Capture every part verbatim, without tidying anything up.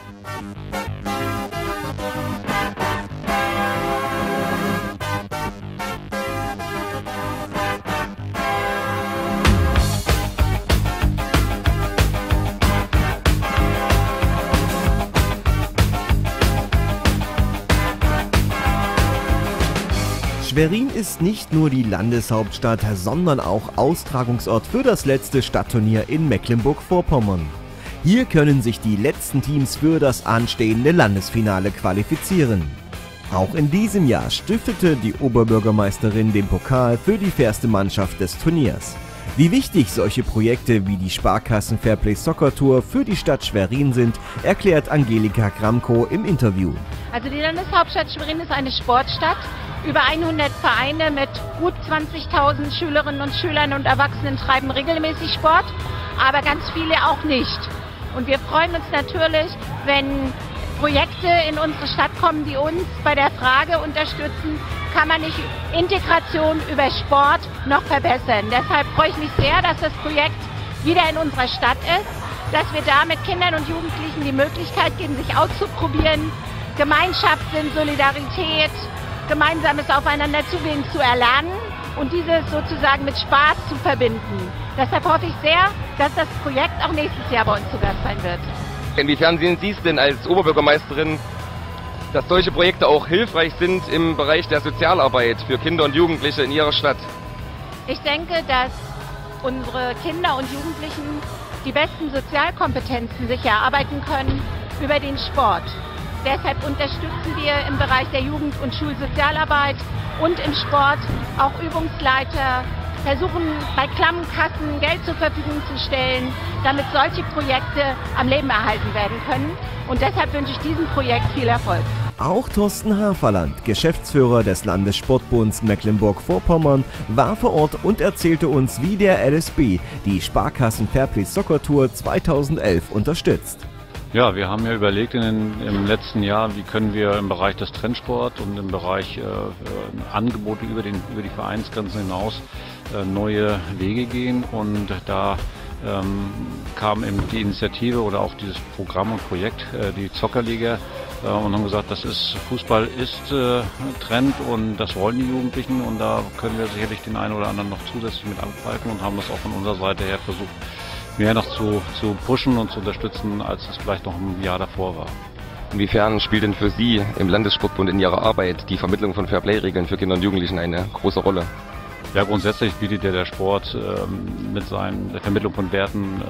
Schwerin ist nicht nur die Landeshauptstadt, sondern auch Austragungsort für das letzte Stadtturnier in Mecklenburg-Vorpommern. Hier können sich die letzten Teams für das anstehende Landesfinale qualifizieren. Auch in diesem Jahr stiftete die Oberbürgermeisterin den Pokal für die fairste Mannschaft des Turniers. Wie wichtig solche Projekte wie die Sparkassen Fairplay Soccer Tour für die Stadt Schwerin sind, erklärt Angelika Kramko im Interview. Also die Landeshauptstadt Schwerin ist eine Sportstadt. Über hundert Vereine mit gut zwanzigtausend Schülerinnen und Schülern und Erwachsenen treiben regelmäßig Sport, aber ganz viele auch nicht. Und wir freuen uns natürlich, wenn Projekte in unsere Stadt kommen, die uns bei der Frage unterstützen, kann man nicht Integration über Sport noch verbessern. Deshalb freue ich mich sehr, dass das Projekt wieder in unserer Stadt ist, dass wir da mit Kindern und Jugendlichen die Möglichkeit geben, sich auszuprobieren, Gemeinschaftssinn, Solidarität, gemeinsames Aufeinanderzugehen zu erlernen und dieses sozusagen mit Spaß zu verbinden. Deshalb hoffe ich sehr, dass das Projekt auch nächstes Jahr bei uns zu Gast sein wird. Inwiefern sehen Sie es denn als Oberbürgermeisterin, dass solche Projekte auch hilfreich sind im Bereich der Sozialarbeit für Kinder und Jugendliche in Ihrer Stadt? Ich denke, dass unsere Kinder und Jugendlichen die besten Sozialkompetenzen sich erarbeiten können über den Sport. Deshalb unterstützen wir im Bereich der Jugend- und Schulsozialarbeit und im Sport auch Übungsleiter, versuchen bei klammen Kassen Geld zur Verfügung zu stellen, damit solche Projekte am Leben erhalten werden können. Und deshalb wünsche ich diesem Projekt viel Erfolg. Auch Thorsten Haferland, Geschäftsführer des Landessportbunds Mecklenburg-Vorpommern, war vor Ort und erzählte uns, wie der L S B die Sparkassen Fairplay Soccer Tour zweitausendelf unterstützt. Ja, wir haben ja überlegt in den, im letzten Jahr, wie können wir im Bereich des Trendsport und im Bereich äh, Angebote über, den, über die Vereinsgrenzen hinaus äh, neue Wege gehen, und da ähm, kam eben die Initiative oder auch dieses Programm und Projekt, äh, die Zockerliga, äh, und haben gesagt, das ist, Fußball ist äh, Trend und das wollen die Jugendlichen, und da können wir sicherlich den einen oder anderen noch zusätzlich mit angreifen und haben das auch von unserer Seite her versucht, mehr noch zu, zu pushen und zu unterstützen, als es vielleicht noch im Jahr davor war. Inwiefern spielt denn für Sie im Landessportbund in Ihrer Arbeit die Vermittlung von Fairplay-Regeln für Kinder und Jugendlichen eine große Rolle? Ja, grundsätzlich bietet ja der Sport ähm, mit seinen, der Vermittlung von Werten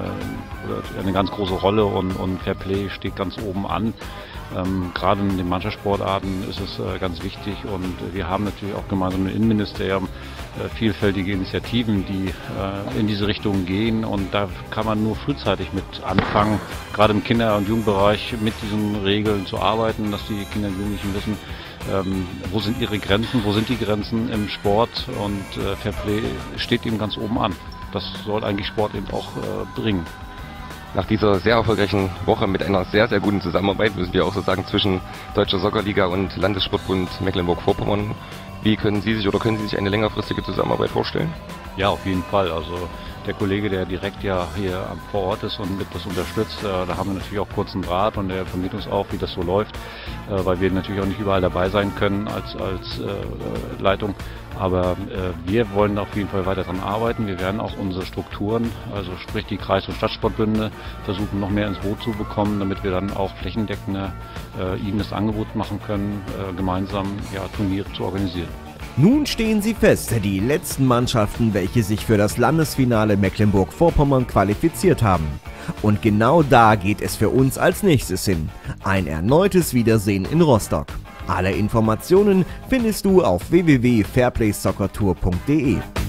äh, eine ganz große Rolle, und, und Fairplay steht ganz oben an. Ähm, gerade in den Mannschaftssportarten ist es äh, ganz wichtig, und wir haben natürlich auch gemeinsam mit dem Innenministerium äh, vielfältige Initiativen, die äh, in diese Richtung gehen, und da kann man nur frühzeitig mit anfangen, gerade im Kinder- und Jugendbereich mit diesen Regeln zu arbeiten, dass die Kinder und Jugendlichen wissen, ähm, wo sind ihre Grenzen, wo sind die Grenzen im Sport, und äh, Fairplay steht eben ganz oben an. Das soll eigentlich Sport eben auch äh, bringen. Nach dieser sehr erfolgreichen Woche mit einer sehr, sehr guten Zusammenarbeit, müssen wir auch so sagen, zwischen Deutscher Soccerliga und Landessportbund Mecklenburg-Vorpommern, wie können Sie sich oder können Sie sich eine längerfristige Zusammenarbeit vorstellen? Ja, auf jeden Fall. Also der Kollege, der direkt ja hier vor Ort ist und mit das unterstützt, äh, da haben wir natürlich auch kurzen Draht, und der vermittelt uns auch, wie das so läuft, äh, weil wir natürlich auch nicht überall dabei sein können als, als äh, Leitung. Aber äh, wir wollen auf jeden Fall weiter daran arbeiten. Wir werden auch unsere Strukturen, also sprich die Kreis- und Stadtsportbünde, versuchen noch mehr ins Boot zu bekommen, damit wir dann auch flächendeckender äh, ihnen das Angebot machen können, äh, gemeinsam ja, Turniere zu organisieren. Nun stehen sie fest, die letzten Mannschaften, welche sich für das Landesfinale Mecklenburg-Vorpommern qualifiziert haben. Und genau da geht es für uns als nächstes hin. Ein erneutes Wiedersehen in Rostock. Alle Informationen findest du auf w w w punkt fairplaysoccertour punkt de.